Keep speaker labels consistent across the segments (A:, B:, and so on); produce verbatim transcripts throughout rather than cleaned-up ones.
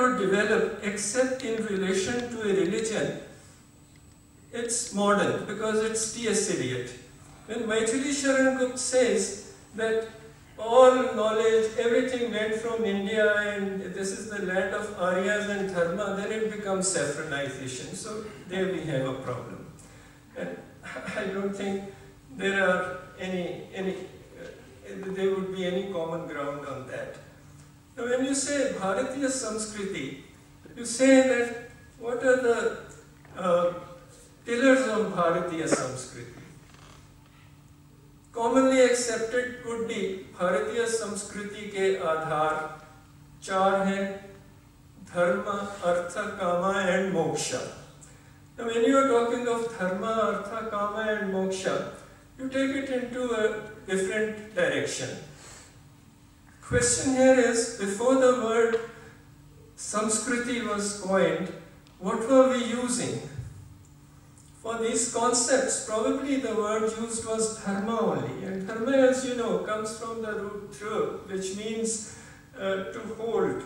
A: or develop except in relation to a religion, it's modern because it's T S Eliot. When Maithili Sharan Gupta says that all knowledge, everything went from India and this is the land of Aryas and Dharma, then it becomes saffronization. So there we have a problem. And I don't think there are any, any uh, there would be any common ground on that. Now when you say Bharatiya Samskriti, you say that what are the uh, pillars of Bharatiya Samskriti? Commonly accepted could be Bharatiya Samskriti ke aadhar चार हैं, dharma, artha, kama and moksha. Now when you are talking of dharma, artha, kama and moksha, you take it into a different direction. Question here is, before the word Samskriti was coined, what were we using? For these concepts, probably the word used was dharma only. And dharma, as you know, comes from the root dhru, which means uh, to hold.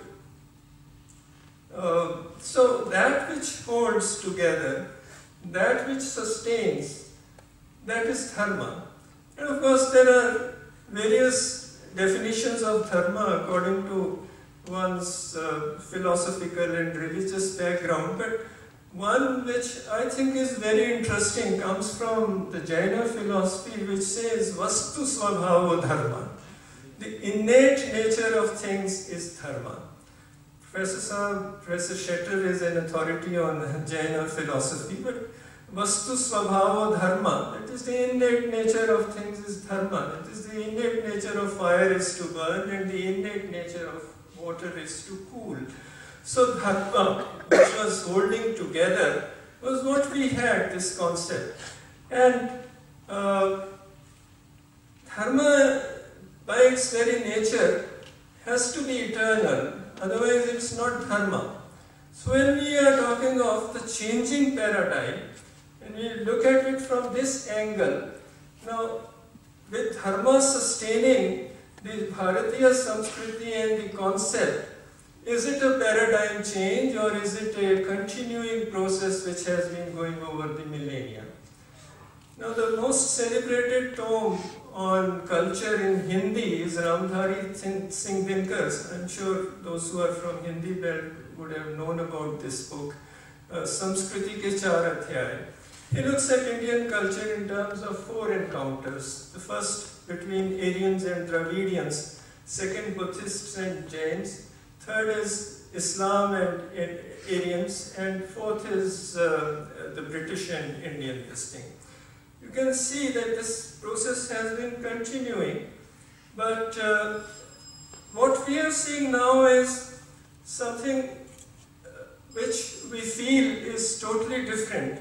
A: Uh, so that which holds together, that which sustains, that is dharma. And of course, there are various definitions of dharma according to one's uh, philosophical and religious background. But one which I think is very interesting comes from the Jaina philosophy, which says Vastu Svabhavo Dharma. The innate nature of things is dharma. Professor Saab, Professor Shetter is an authority on Jaina philosophy, but Vastu Svabhavo Dharma, that is the innate nature of things is dharma. That is the innate nature of fire is to burn and the innate nature of water is to cool. So dharma, which was holding together, was what we had, this concept. And uh, dharma, by its very nature, has to be eternal, otherwise it's not dharma. So when we are talking of the changing paradigm, and we look at it from this angle, now with dharma sustaining the Bharatiya Samskriti and the concept, is it a paradigm change or is it a continuing process which has been going over the millennia? Now the most celebrated tome on culture in Hindi is Ramdhari Singh Dinkar's. I'm sure those who are from Hindi belt would have known about this book, uh, Samskriti ke Char Adhyay. He looks at Indian culture in terms of four encounters. The first between Aryans and Dravidians, second Buddhists and Jains, third is Islam and, and Aryans, and fourth is uh, the British and Indian this thing. You can see that this process has been continuing, but uh, what we are seeing now is something uh, which we feel is totally different,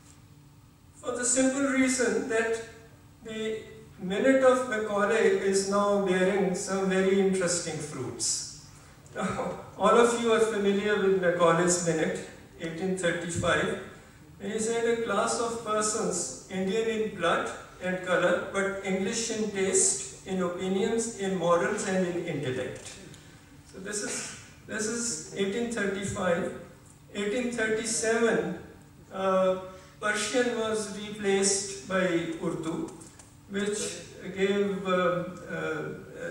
A: for the simple reason that the minute of Macaulay is now bearing some very interesting fruits. Now, all of you are familiar with Macaulay's Minute, eighteen thirty-five. He said a class of persons, Indian in blood and color, but English in taste, in opinions, in morals and in intellect. So this is, this is eighteen thirty-five. eighteen thirty-seven, uh, Persian was replaced by Urdu, which gave uh, uh,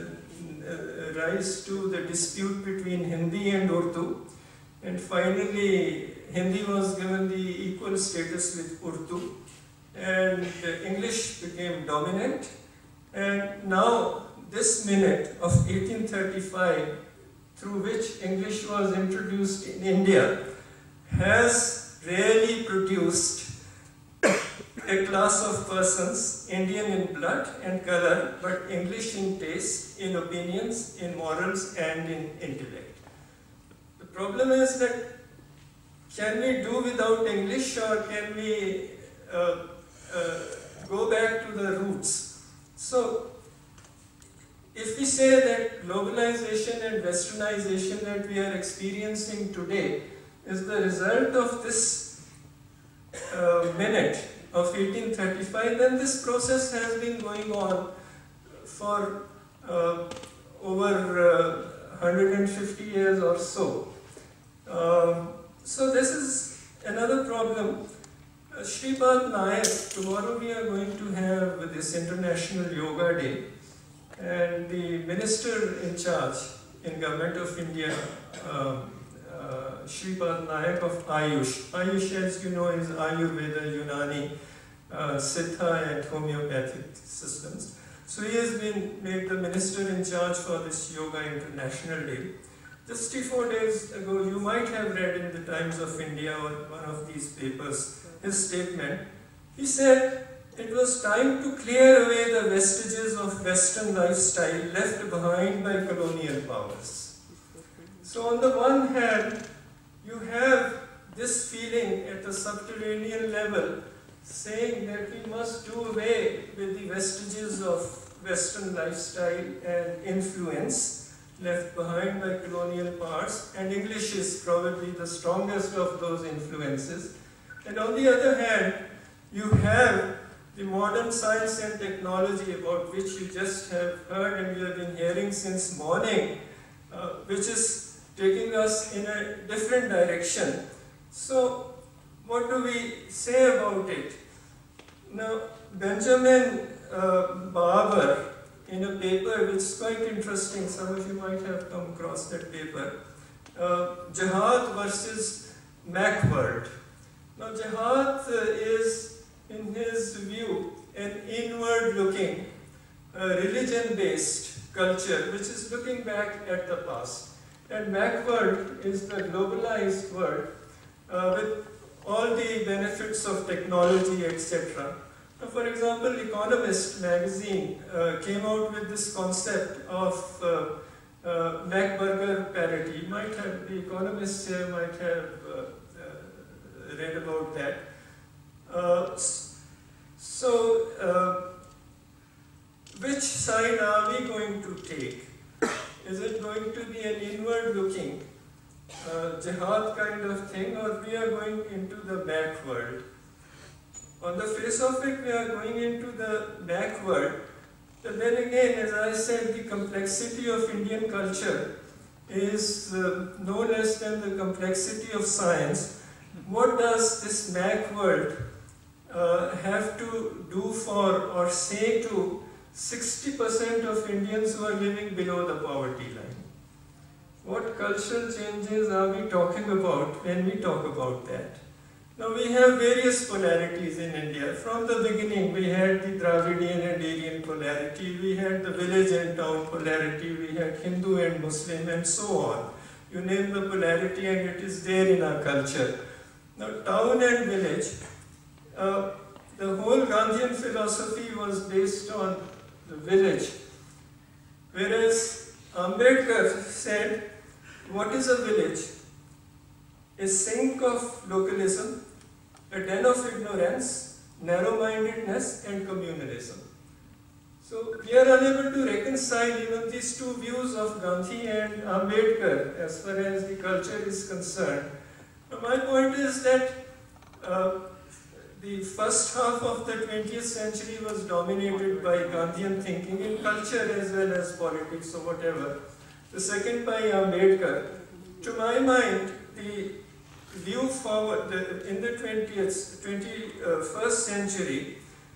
A: uh, rise to the dispute between Hindi and Urdu. And finally, Hindi was given the equal status with Urdu, and English became dominant. And now, this minute of eighteen thirty-five, through which English was introduced in India, has really produced a class of persons, Indian in blood and color, but English in taste, in opinions, in morals, and in intellect. The problem is that, can we do without English, or can we uh, uh, go back to the roots? So, if we say that globalization and westernization that we are experiencing today is the result of this uh, minute of eighteen thirty-five, then this process has been going on for uh, over uh, one hundred fifty years or so. Um, so this is another problem. Uh, Shripad Nayak, tomorrow we are going to have this International Yoga Day, and the minister in charge in Government of India, um, uh, Shripad Nayak of Ayush. Ayush, as you know, is Ayurveda, Unani, uh, Siddha and homeopathic systems. So he has been made the minister in charge for this Yoga International Day. Just three, four days ago, you might have read in the Times of India or one of these papers his statement. He said it was time to clear away the vestiges of Western lifestyle left behind by colonial powers. So on the one hand, you have this feeling at the subterranean level saying that we must do away with the vestiges of Western lifestyle and influence left behind by colonial powers, and English is probably the strongest of those influences. And on the other hand, you have the modern science and technology about which you just have heard and you have been hearing since morning, uh, which is taking us in a different direction. So, what do we say about it? Now, Benjamin uh, Barber, in a paper which is quite interesting, some of you might have come across that paper, uh, Jihad versus Macworld. Now, Jihad uh, is, in his view, an inward-looking, uh, religion-based culture which is looking back at the past. And Macworld is the globalized world uh, with all the benefits of technology, et cetera. Now, for example, Economist magazine uh, came out with this concept of uh, uh, Mac-burger parity. You might have, the economists here might have uh, uh, read about that. Uh, so, uh, which side are we going to take? Is it going to be an inward-looking uh, jihad kind of thing, or we are going into the back world? On the face of it, we are going into the back world. But then again, as I said, the complexity of Indian culture is uh, no less than the complexity of science. What does this back world uh, have to do for or say to sixty percent of Indians who are living below the poverty line? What cultural changes are we talking about when we talk about that? Now, we have various polarities in India. From the beginning, we had the Dravidian and Aryan polarity, we had the village and town polarity, we had Hindu and Muslim, and so on. You name the polarity and it is there in our culture. Now, town and village, uh, the whole Gandhian philosophy was based on the village, whereas Ambedkar said, what is a village? A sink of localism, a den of ignorance, narrow-mindedness and communalism. So we are unable to reconcile even these two views of Gandhi and Ambedkar as far as the culture is concerned. Now, my point is that uh, the first half of the twentieth century was dominated by Gandhian thinking in culture as well as politics or whatever. The second by Ambedkar. To my mind, the view forward the, in the twentieth, twenty-first century,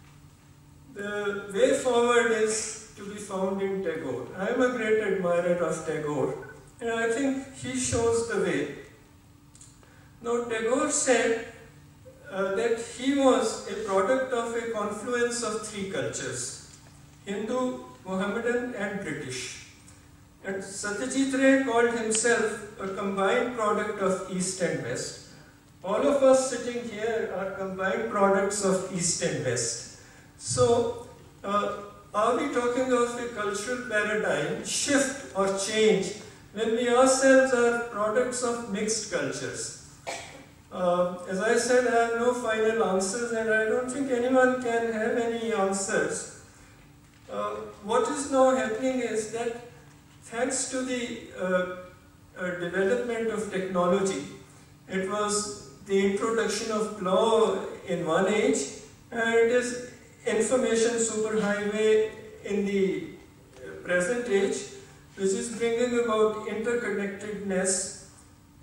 A: the way forward is to be found in Tagore. I am a great admirer of Tagore, and I think he shows the way. Now, Tagore said uh, that he was a product of a confluence of three cultures: Hindu, Mohammedan, and British. And Satyajit Ray called himself a combined product of East and West. All of us sitting here are combined products of East and West. So, uh, are we talking of a cultural paradigm shift or change when we ourselves are products of mixed cultures? Uh, as I said, I have no final answers, and I don't think anyone can have any answers. Uh, what is now happening is that thanks to the uh, uh, development of technology, it was the introduction of plow in one age, and it is information superhighway in the present age, which is bringing about interconnectedness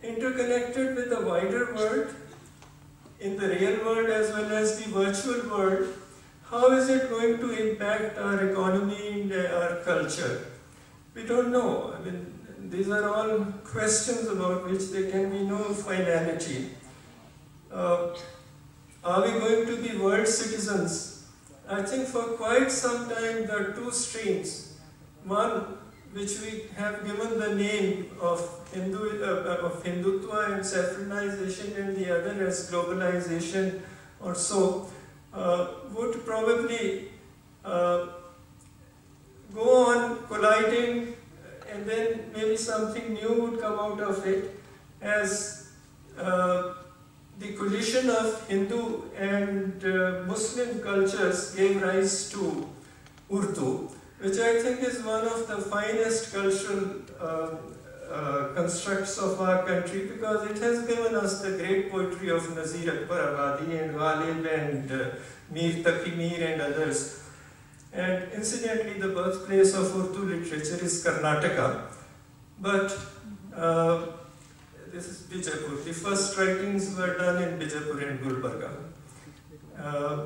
A: interconnected with the wider world, in the real world as well as the virtual world, how is it going to impact our economy and our culture? We don't know. I mean, these are all questions about which there can be no finality. Uh, are we going to be world citizens? I think for quite some time there are two streams. One, which we have given the name of, Hindu, uh, of Hindutva and saffronization, and the other as globalization or so, uh, would probably uh, go on colliding, and then maybe something new would come out of it, as uh, the collision of Hindu and uh, Muslim cultures gave rise to Urdu, which I think is one of the finest cultural uh, uh, constructs of our country, because it has given us the great poetry of Nazir Akbar Abadi and Ghalib and uh, Mir Taqi Mir and others. And incidentally, the birthplace of Urdu literature is Karnataka. But uh, this is Bijapur. The first writings were done in Bijapur and Gulbarga. Uh,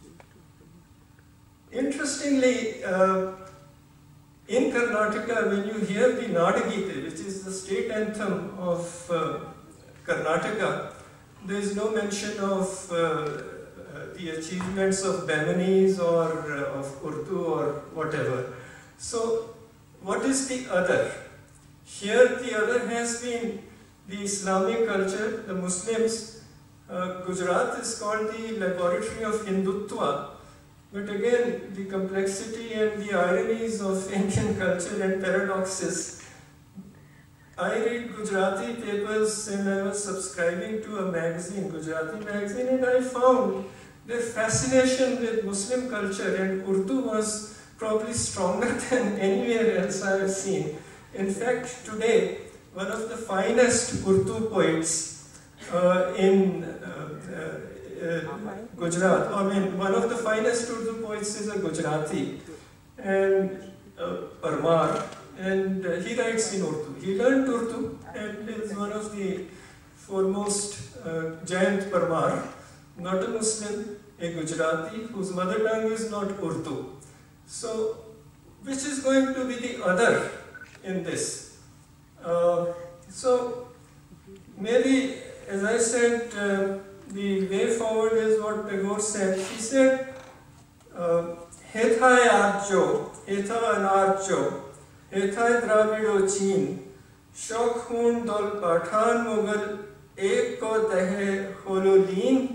A: interestingly, uh, in Karnataka, when you hear the Nadagite, which is the state anthem of uh, Karnataka, there is no mention of uh, the achievements of Beminese or uh, of Urdu or whatever. So, what is the other? Here, the other has been the Islamic culture, the Muslims. Uh, Gujarat is called the laboratory of Hindutva. But again, the complexity and the ironies of Indian culture and paradoxes. I read Gujarati papers and I was subscribing to a magazine, Gujarati magazine, and I found their fascination with Muslim culture and Urdu was probably stronger than anywhere else I have seen. In fact, today, one of the finest Urdu poets uh, in uh, uh, uh, Gujarat, I mean, one of the finest Urdu poets is a Gujarati, and uh, Parmar, and uh, he writes in Urdu. He learned Urdu and is one of the foremost, uh, Jayant Parmar, not a Muslim, a Gujarati, whose mother tongue is not Urdu. So, which is going to be the other in this? Uh, so, maybe, as I said, uh, the way forward is what Tagore said. He said, Hethai Archo, Hetha Anarcho, Hethai Dravido Chin, Shok Hun Dol Pathan Mughal, Ek Ko Dehe Hololin,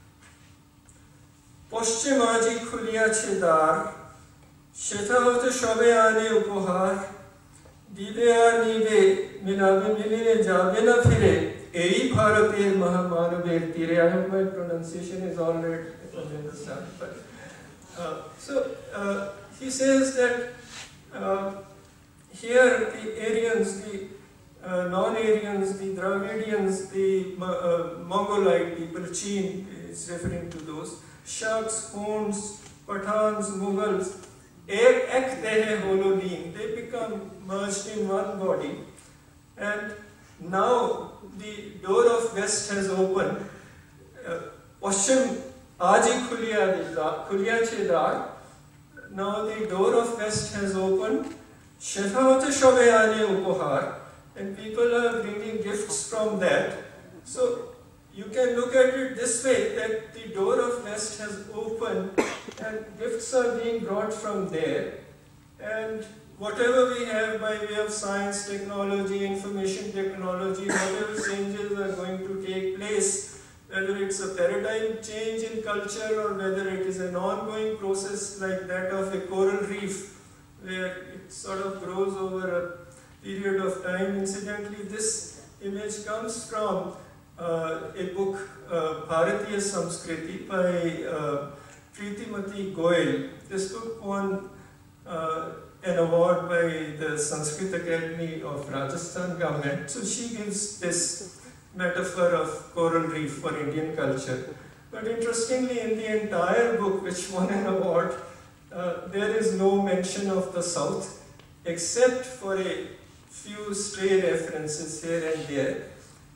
A: পশ্চিমাজি খুলিয়াছে দ্বার, সেটা হতে সবে আনে উপহার, দিবে আর নিবে মিলাবে মিলিয়ে যাবে না ফিরে, এই ভারতের মহামানবের তীরে. I hope my pronunciation is all right, if I understand. But, uh, so, uh, he says that uh, here the Aryans, the uh, non-Aryans, the Dravidians, the uh, Mongolite people, Chin is referring to those, Shaks, Huns, Pathans, Mughals, ek dehe hololin, they become merged in one body, and now the door of west has opened. Paschim aji khuliya che dar. Now the door of west has opened. Shethaote shobe ane upohar, and people are bringing gifts from that. So you can look at it this way, that the door of west has opened and gifts are being brought from there, and whatever we have by way of science, technology, information technology, whatever changes are going to take place, whether it's a paradigm change in culture or whether it is an ongoing process like that of a coral reef, where it sort of grows over a period of time. Incidentally, this image comes from Uh, a book, uh, Bharatiya Samskriti, by uh, Preetimati Goyal. This book won uh, an award by the Sanskrit Academy of Rajasthan government. So she gives this metaphor of coral reef for Indian culture. But interestingly, in the entire book, which won an award, uh, there is no mention of the south, except for a few stray references here and there.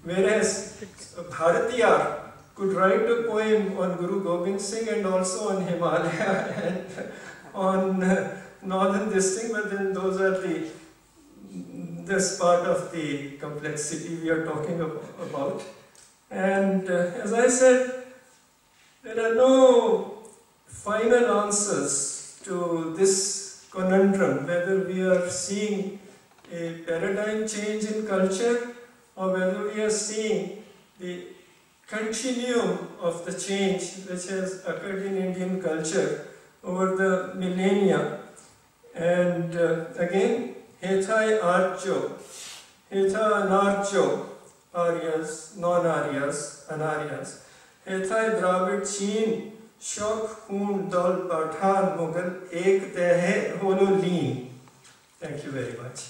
A: Whereas Bharatiya could write a poem on Guru Gobind Singh and also on Himalaya and on uh, northern this thing, but then those are the, this part of the complexity we are talking about. And uh, as I said, there are no final answers to this conundrum, whether we are seeing a paradigm change in culture or whether we are seeing the continuum of the change which has occurred in Indian culture over the millennia. And uh, again, Hethai Archo, Hetha Anarcho, Aryas, non-Aryas, Anaryas. Hethai Dravid Chin, Shok Hoon Dol Pathan Mughal, Ek Tehe Holo Leen. Thank you very much.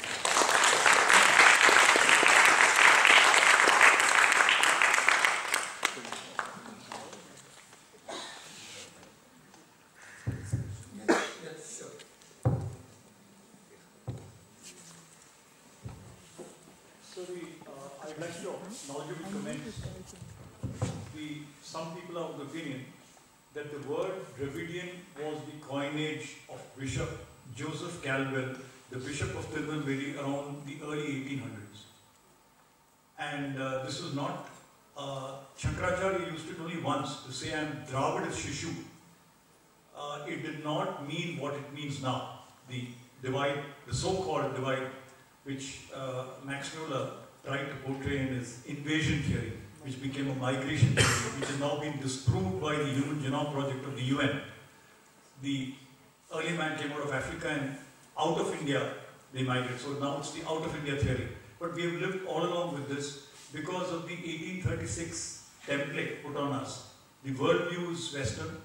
B: Some people are of the opinion that the word Dravidian was the coinage of Bishop Joseph Caldwell, the Bishop of Tirunelveli, around the early eighteen hundreds. And uh, this was not, uh, Shankaracharya used it only once to say, I am Dravida Shishu. Uh, it did not mean what it means now, the divide, the so-called divide, which uh, Max Muller tried to portray in his invasion theory, which became a migration theory, which has now been disproved by the Human Genome Project of the U N. The early man came out of Africa and out of India they migrated. So now it's the out of India theory. But we have lived all along with this because of the eighteen thirty-six template put on us. The worldview is Western,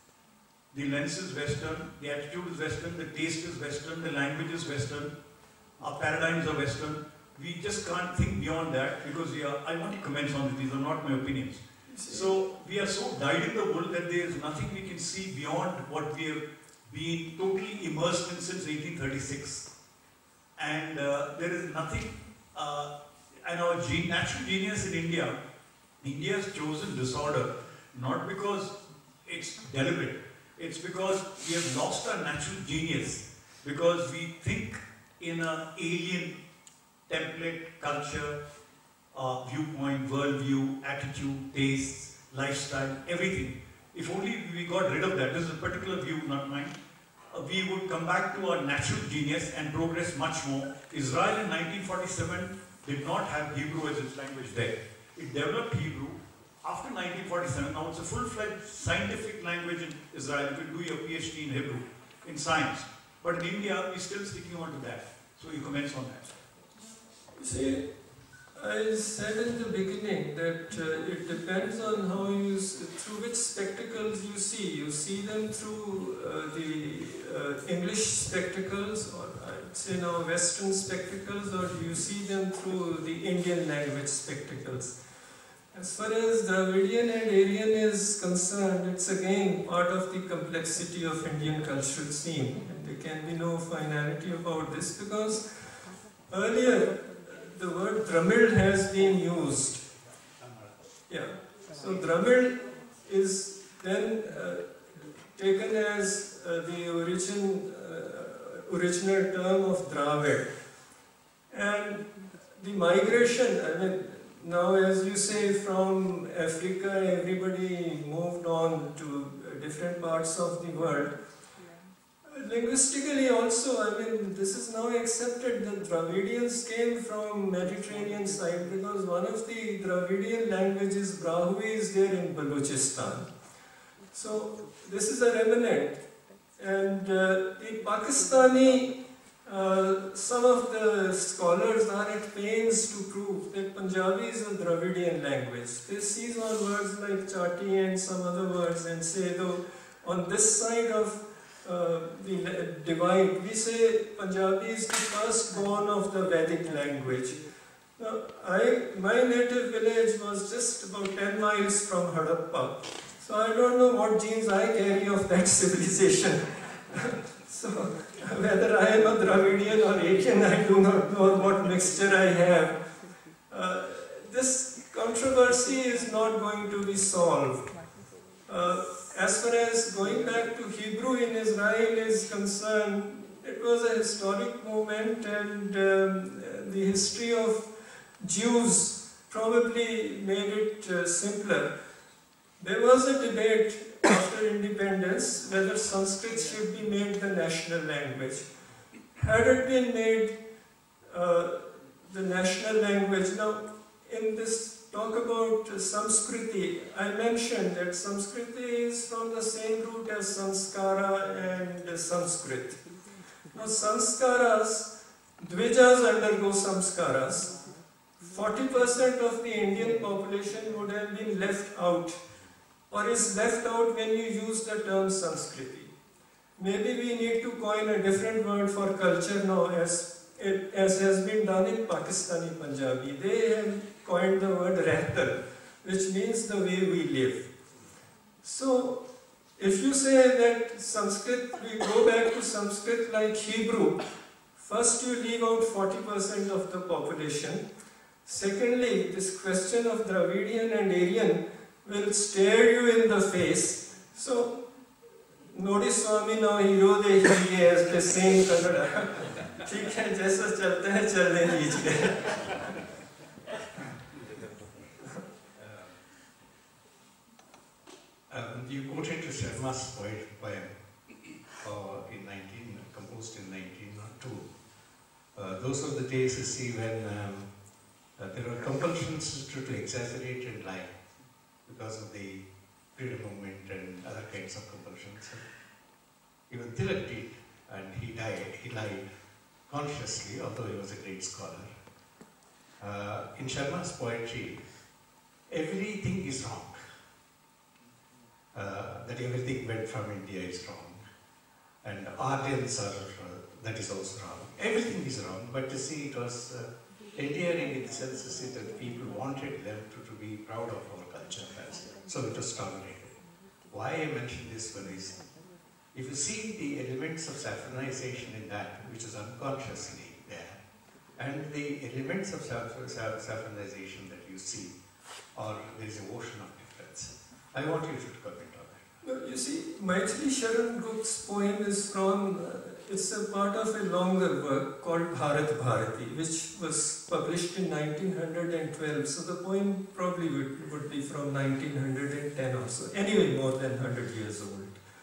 B: the lens is Western, the attitude is Western, the taste is Western, the language is Western, our paradigms are Western. We just can't think beyond that because we are, I want to comment on this, these are not my opinions. So we are so dyed in the wool that there is nothing we can see beyond what we have been totally immersed in since eighteen thirty-six. And uh, there is nothing, uh, and our gene, natural genius in India, India has chosen disorder not because it's deliberate, it's because we have lost our natural genius because we think in an alien template, culture, uh, viewpoint, worldview, attitude, tastes, lifestyle, everything. If only we got rid of that, this is a particular view, not mine, uh, we would come back to our natural genius and progress much more. Israel in nineteen forty-seven did not have Hebrew as its language there. It developed Hebrew after nineteen forty-seven. Now it's a full-fledged scientific language in Israel. You can do your PhD in Hebrew, in science. But in India, we're still sticking on to that. So you comments on that.
A: See, I said in the beginning that uh, it depends on how you, through which spectacles you see. You see them through uh, the uh, English spectacles, or I'd say now Western spectacles, or do you see them through the Indian language spectacles? As far as Dravidian and Aryan is concerned, it's again part of the complexity of Indian cultural scene. And there can be no finality about this because earlier the word Dramil has been used. Yeah. So Dramil is then uh, taken as uh, the origin, uh, original term of Dravid. And the migration, I mean, now as you say, from Africa everybody moved on to different parts of the world. Linguistically also, I mean, this is now accepted that Dravidians came from Mediterranean side because one of the Dravidian languages, Brahui, is there in Balochistan. So this is a remnant. And uh, the Pakistani, uh, some of the scholars are at pains to prove that Punjabi is a Dravidian language. They seize on words like chati and some other words and say, though, on this side of Uh, the divide, we say Punjabi is the firstborn of the Vedic language. Now, I, my native village was just about ten miles from Harappa, so I don't know what genes I carry of that civilization. So, whether I am a Dravidian or Aryan, I do not know what mixture I have. Uh, this controversy is not going to be solved. Uh, as far as going back to Hebrew in Israel is concerned, it was a historic moment, and um, the history of Jews probably made it uh, simpler. There was a debate after independence whether Sanskrit should be made the national language. Had it been made uh, the national language, now in this talk about uh, Samskriti, I mentioned that Samskriti is from the same root as Sanskara and uh, Sanskrit. Now Sanskaras, Dvijas undergo Samskaras. forty percent of the Indian population would have been left out, or is left out when you use the term Sanskriti. Maybe we need to coin a different word for culture now, as, it, as has been done in Pakistani Punjabi. They have coined the word Rehtar, which means the way we live. So, if you say that Sanskrit, we go back to Sanskrit like Hebrew, first you leave out forty percent of the population. Secondly, this question of Dravidian and Aryan will stare you in the face. So, Nodi Swami now hero de he as the same Kannada. ठीक है, जैसा चलता है चलने दीजिए.
C: Um, you quoted Sharma's poet poem uh, in nineteen, composed in nineteen oh two. Uh, those were the days, you see, when um, uh, there were compulsions to, to exaggerate and lie because of the freedom movement and other kinds of compulsions. Even Tilak did, and he died, he lied consciously, although he was a great scholar. Uh, in Sharma's poetry, everything is wrong. Uh, that everything went from India is wrong, and Aryans are, uh, that is also wrong. Everything is wrong, but you see, it was uh, endearing in the sense that people wanted them to, to be proud of our culture, so it was tolerated. Why I mention this one is, if you see the elements of saffronization in that, which is unconsciously there, and the elements of saffronization that you see, or there is an ocean of difference. I want you to comment on that.
A: No, you see, Maithili Sharan Gupta's poem is from, uh, it's a part of a longer work called Bharat Bharati, which was published in nineteen twelve. So the poem probably would, would be from nineteen ten or so. Anyway, more than one hundred years old.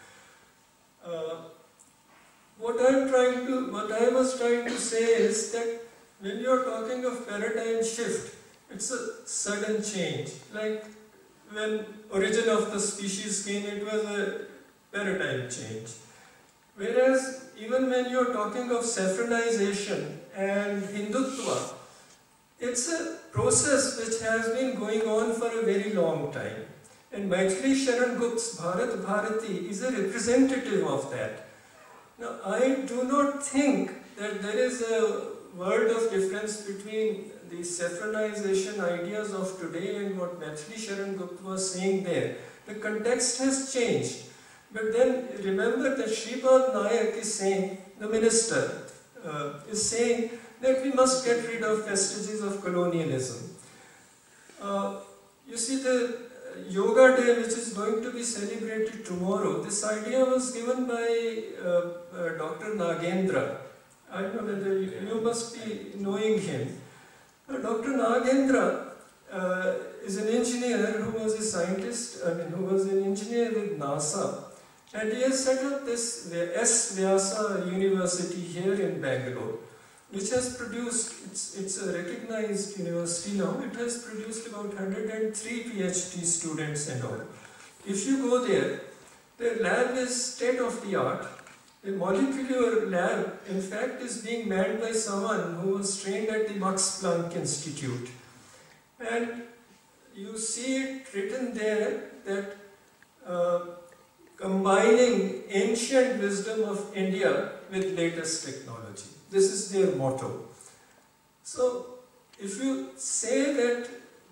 A: Uh, what I'm trying to, what I was trying to say is that when you're talking of paradigm shift, it's a sudden change. Like when Origin of the Species came, it was a paradigm change. Whereas even when you're talking of saffronization and Hindutva, it's a process which has been going on for a very long time. And Maithili Sharan Gupta's Bharat Bharati is a representative of that. Now, I do not think that there is a world of difference between the saffronization ideas of today and what Maithili Sharan Gupta was saying there. The context has changed. But then remember that Shripad Nayak is saying, the minister uh, is saying that we must get rid of vestiges of colonialism. Uh, you see, the Yoga Day, which is going to be celebrated tomorrow, this idea was given by uh, uh, Doctor Nagendra. I don't know whether you, you must be knowing him. Uh, Doctor Nagendra uh, is an engineer who was a scientist, I mean, who was an engineer with NASA. And he has set up this S. Vyasa University here in Bangalore, which has produced, it's, it's a recognized university now, it has produced about one hundred three PhD students and all. If you go there, their lab is state of the art. The molecular lab, in fact, is being manned by someone who was trained at the Max Planck Institute. And you see it written there that uh, combining ancient wisdom of India with latest technology. This is their motto. So, if you say that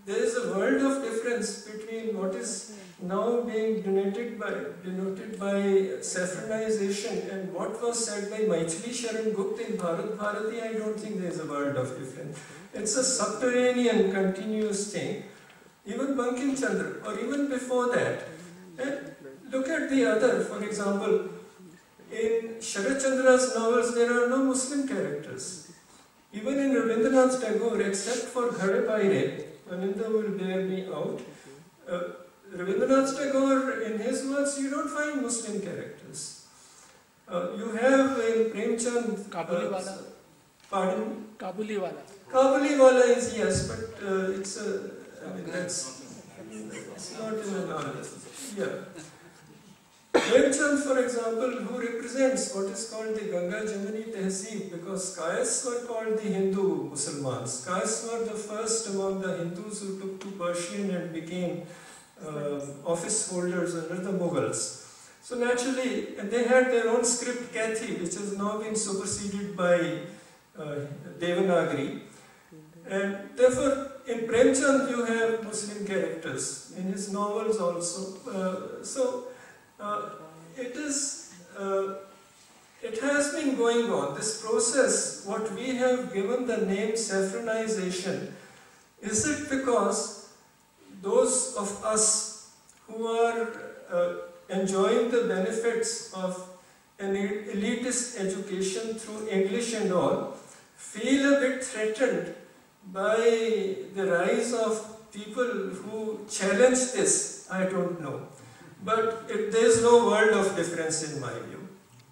A: there is a world of difference between what is now being denoted by, denoted by saffronization and what was said by Maithili Sharan Gupta in Bharat Bharati. I don't think there is a world of difference. It's a subterranean, continuous thing. Even Bankim Chandra, or even before that. And look at the other, for example, in Sharat Chandra's novels there are no Muslim characters. Even in Rabindranath Tagore, except for Ghare Paire, Ananda will bear me out, uh, Rabindranath Tagore, in his works, you don't find Muslim characters. Uh, you have in Premchand...
D: Kabuliwala.
A: Uh, pardon?
D: Kabuliwala.
A: Kabuliwala is, yes, but uh, it's a... I mean, that's... It's not in the knowledge. Yeah. Premchand, for example, who represents what is called the Ganga Jamuni Tehzeeb, because Kayas were called the Hindu Musalmans. Kayas were the first among the Hindus who took to Persian and became uh, office holders under the Mughals. So naturally, and they had their own script Kathi, which has now been superseded by uh, Devanagari. And therefore, in Premchand you have Muslim characters, in his novels also. Uh, so, uh, it is, uh, it has been going on. This process, what we have given the name saffronization, is it because those of us who are uh, enjoying the benefits of an elitist education through English and all, feel a bit threatened by the rise of people who challenge this? I don't know. But it, there is no world of difference in my view.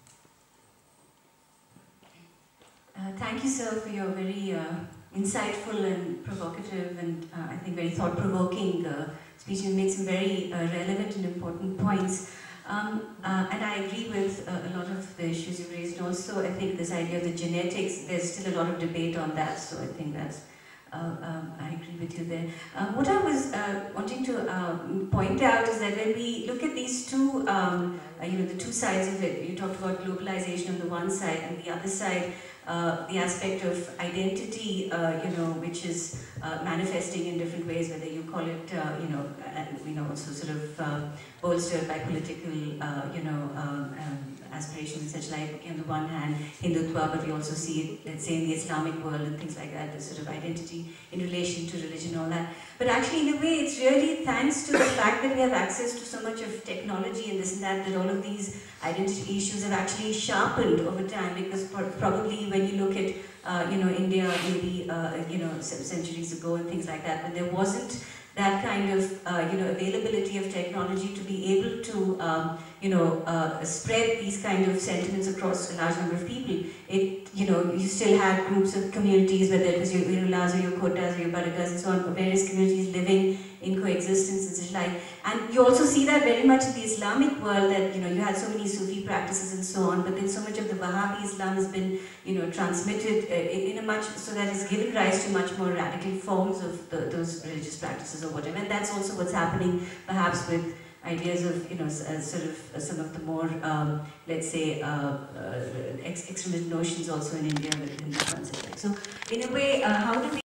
E: Uh, thank you, sir, for your very uh, insightful and provocative and uh, I think very thought-provoking uh, speech. You made some very uh, relevant and important points. Um, uh, and I agree with uh, a lot of the issues you raised. And also, I think this idea of the genetics, there's still a lot of debate on that. So I think that's Uh, um, I agree with you there. Uh, what I was uh, wanting to uh, point out is that when we look at these two, um, uh, you know, the two sides of it, you talked about globalization on the one side and the other side, uh, the aspect of identity, uh, you know, which is uh, manifesting in different ways, whether you call it, uh, you know, and, you know, also sort of uh, bolstered by political, uh, you know, um, um, aspirations and such like. On the one hand, Hindutva, but we also see it, let's say, in the Islamic world and things like that, this sort of identity in relation to religion and all that. But actually, in a way, it's really thanks to the fact that we have access to so much of technology and this and that, that all of these identity issues have actually sharpened over time, because probably when you look at, uh, you know, India maybe, uh, you know, centuries ago and things like that, when there wasn't that kind of, uh, you know, availability of technology to be able to, um, you know, uh, spread these kind of sentiments across a large number of people. It, you know, you still had groups of communities, whether it was your Virulas or your Kotas or your Baragas and so on, various communities living in coexistence and such like. And you also see that very much in the Islamic world, that, you know, you had so many Sufi practices and so on, but then so much of the Wahhabi Islam has been, you know, transmitted uh, in a much, so that it's given rise to much more radical forms of the, those religious practices or whatever. And that's also what's happening perhaps with ideas of, you know, uh, sort of uh, some of the more, um, let's say, uh, uh, ex extremist notions also in India within the concept. So, in a way, uh, how do we